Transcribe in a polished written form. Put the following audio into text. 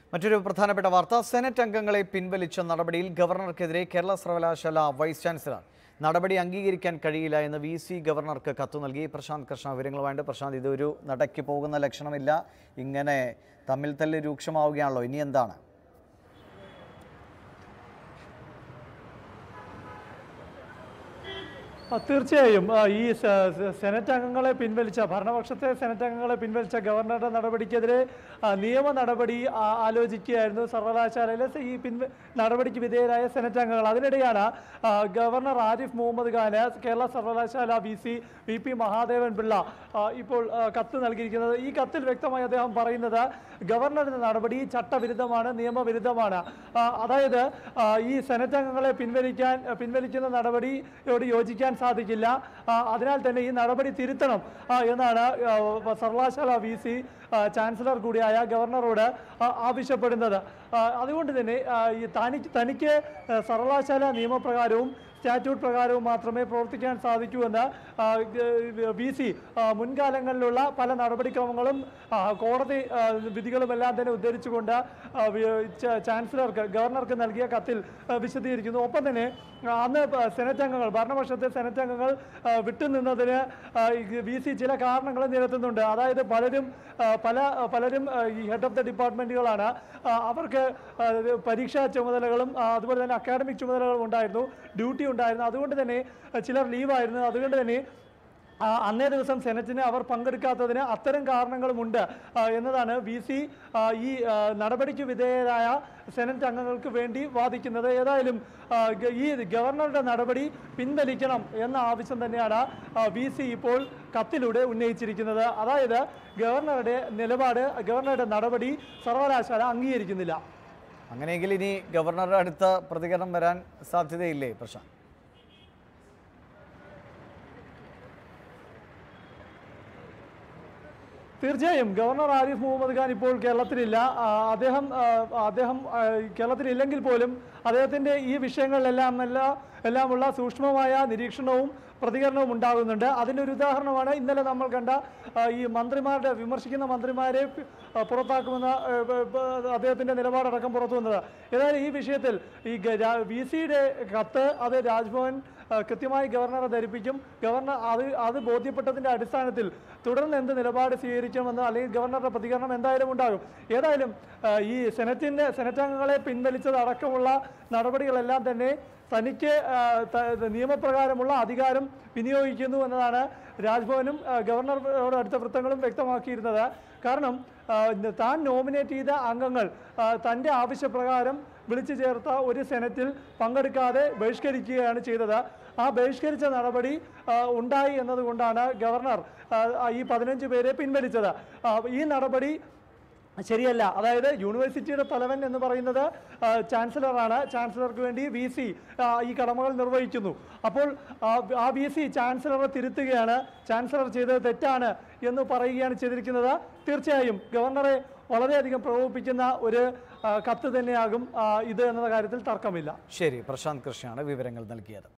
മറ്റൊരു പ്രധാനപ്പെട്ട വാർത്ത, സെനറ്റ് അംഗങ്ങളെ പിൻവലിച്ച നടപടിയിൽ ഗവർണർക്കെതിരെ കേരള സർവകലാശാല വൈസ് ചാൻസലർ നടപടി അംഗീകരിക്കാൻ കഴിയില്ല എന്ന് VC ഗവർണർക്ക് കത്ത് നൽകി. പ്രശാന്ത് കൃഷ്ണ വിവരങ്ങളുമായിട്ട്. പ്രശാന്ത്, ഇതൊരു നടയ്ക്ക് പോകുന്ന ലക്ഷണമില്ല. ഇങ്ങനെ തമ്മിൽ തല്ല് രൂക്ഷമാവുകയാണല്ലോ, ഇനി എന്താണ്? തീർച്ചയായും ഈ സെനറ്റ് അംഗങ്ങളെ പിൻവലിച്ച ഭരണപക്ഷത്തെ സെനറ്റ് അംഗങ്ങളെ പിൻവലിച്ച ഗവർണറുടെ നടപടിക്കെതിരെ നിയമ നടപടി ആലോചിക്കുകയായിരുന്നു സർവകലാശാലയിലെ ഈ നടപടിക്ക് വിധേയരായ സെനറ്റ് അംഗങ്ങൾ. അതിനിടെയാണ് ഗവർണർ ആരിഫ് മുഹമ്മദ് ഖാന് കേരള സർവകലാശാല VP മഹാദേവൻ പിള്ള ഇപ്പോൾ കത്ത് നൽകിയിരിക്കുന്നത്. ഈ കത്തിൽ വ്യക്തമായി അദ്ദേഹം പറയുന്നത് ഗവർണറുടെ നടപടി ചട്ടവിരുദ്ധമാണ്, നിയമവിരുദ്ധമാണ്. അതായത് ഈ സെനറ്റ് അംഗങ്ങളെ പിൻവലിക്കുന്ന നടപടിയോട് യോജിക്കാൻ സാധിക്കില്ല. അതിനാൽ തന്നെ ഈ നടപടി തിരുത്തണം എന്നാണ് സർവകലാശാല VC ചാൻസലർ കൂടിയായ ഗവർണറോട് ആവശ്യപ്പെടുന്നത്. അതുകൊണ്ട് തന്നെ തനിക്ക് സർവകലാശാല നിയമപ്രകാരവും സ്റ്റാറ്റ്യൂട്ട് പ്രകാരവും മാത്രമേ പ്രവർത്തിക്കാൻ സാധിക്കൂ എന്ന് VC മുൻകാലങ്ങളിലുള്ള പല നടപടിക്രമങ്ങളും കോടതി വിധികളുമെല്ലാം തന്നെ ഉദ്ധരിച്ചുകൊണ്ട് ഗവർണർക്ക് നൽകിയ കത്തിൽ വിശദീകരിക്കുന്നു. ഒപ്പം തന്നെ അന്ന് സെനറ്റ് അംഗങ്ങൾ, ഭരണപക്ഷത്തെ സെനറ്റ് അംഗങ്ങൾ വിട്ടുനിന്നതിന് VC ചില കാരണങ്ങൾ നിരത്തുന്നുണ്ട്. അതായത് പലരും ഈ ഹെഡ് ഓഫ് ദ ഡിപ്പാർട്ട്മെന്റുകളാണ്. അവർക്ക് പരീക്ഷാ ചുമതലകളും അതുപോലെ തന്നെ അക്കാഡമിക് ചുമതലകളും ഉണ്ടായിരുന്നു, ഡ്യൂട്ടി ഉണ്ടായിരുന്നു. അതുകൊണ്ട് തന്നെ ചിലർ ലീവായിരുന്നു. അതുകൊണ്ട് തന്നെ അന്നേ ദിവസം സെനറ്റിന് അവർ പങ്കെടുക്കാത്തതിന് അത്തരം കാരണങ്ങളുമുണ്ട് എന്നതാണ് VC ഈ നടപടിക്ക് വിധേയരായ സെനറ്റ് അംഗങ്ങൾക്ക് വേണ്ടി വാദിക്കുന്നത്. ഏതായാലും ഈ ഗവർണറുടെ നടപടി പിൻവലിക്കണം എന്ന ആവശ്യം തന്നെയാണ് VC ഇപ്പോൾ കത്തിലൂടെ ഉന്നയിച്ചിരിക്കുന്നത്. അതായത് ഗവർണറുടെ നടപടി സർവകലാശാല അംഗീകരിക്കുന്നില്ല. അങ്ങനെയെങ്കിൽ ഇനി ഗവർണറുടെ അടുത്ത പ്രതികരണം വരാൻ സാധ്യതയില്ലേ പ്രശാന്ത്? തീർച്ചയായും ഗവർണർ ആരിഫ് മുഹമ്മദ് ഖാൻ ഇപ്പോൾ കേരളത്തിലില്ല. അദ്ദേഹം കേരളത്തിലില്ലെങ്കിൽ പോലും അദ്ദേഹത്തിൻ്റെ ഈ വിഷയങ്ങളിലെല്ലാമുള്ള സൂക്ഷ്മമായ നിരീക്ഷണവും പ്രതികരണവും ഉണ്ടാകുന്നുണ്ട്. അതിൻ്റെ ഒരു ഉദാഹരണമാണ് ഇന്നലെ നമ്മൾ കണ്ട ഈ വിമർശിക്കുന്ന മന്ത്രിമാരെ പുറത്താക്കുമെന്ന അദ്ദേഹത്തിൻ്റെ നിലപാടടക്കം പുറത്തു വന്നത്. ഏതായാലും ഈ വിഷയത്തിൽ ഈ VCയുടെ കത്ത് അത് രാജ്ഭവൻ കൃത്യമായി ഗവർണറെ ധരിപ്പിക്കും. ഗവർണർ അത് ബോധ്യപ്പെട്ടതിൻ്റെ അടിസ്ഥാനത്തിൽ തുടർന്ന് എന്ത് നിലപാട് സ്വീകരിക്കുമെന്ന് അല്ലെങ്കിൽ ഗവർണറുടെ പ്രതികരണം എന്തായാലും ഉണ്ടാകും. ഏതായാലും ഈ സെനറ്റ് അംഗങ്ങളെ പിൻവലിച്ചതടക്കമുള്ള നടപടികളെല്ലാം തന്നെ തനിക്ക് നിയമപ്രകാരമുള്ള അധികാരം വിനിയോഗിക്കുന്നു എന്നതാണ് രാജ്ഭവനും ഗവർണറോട് അടുത്ത വൃത്തങ്ങളും വ്യക്തമാക്കിയിരുന്നത്. കാരണം താൻ നോമിനേറ്റ് ചെയ്ത അംഗങ്ങൾ തൻ്റെ ആവശ്യപ്രകാരം വിളിച്ചു ചേർത്ത ഒരു സെനറ്റിൽ പങ്കെടുക്കാതെ ബഹിഷ്കരിക്കുകയാണ് ചെയ്തത്. ആ ബഹിഷ്കരിച്ച നടപടി ഉണ്ടായി എന്നതുകൊണ്ടാണ് ഗവർണർ ഈ 15 പേരെ പിൻവലിച്ചത്. ഈ നടപടി ശരിയല്ല. അതായത് യൂണിവേഴ്സിറ്റിയുടെ തലവൻ എന്ന് പറയുന്നത് ചാൻസലറാണ്. ചാൻസലർക്ക് വേണ്ടി VC ഈ കടമകൾ നിർവഹിക്കുന്നു. അപ്പോൾ ആ VC ചാൻസലറെ തിരുത്തുകയാണ്. ചാൻസലർ ചെയ്തത് തെറ്റാണ് എന്ന് പറയുകയാണ് ചെയ്തിരിക്കുന്നത്. തീർച്ചയായും ഗവർണറെ വളരെയധികം പ്രകോപിപ്പിക്കുന്ന ഒരു കത്ത് തന്നെയാകും ഇത് എന്ന കാര്യത്തിൽ തർക്കമില്ല. ശരി, പ്രശാന്ത് കൃഷ്ണയാണ് വിവരങ്ങൾ നൽകിയത്.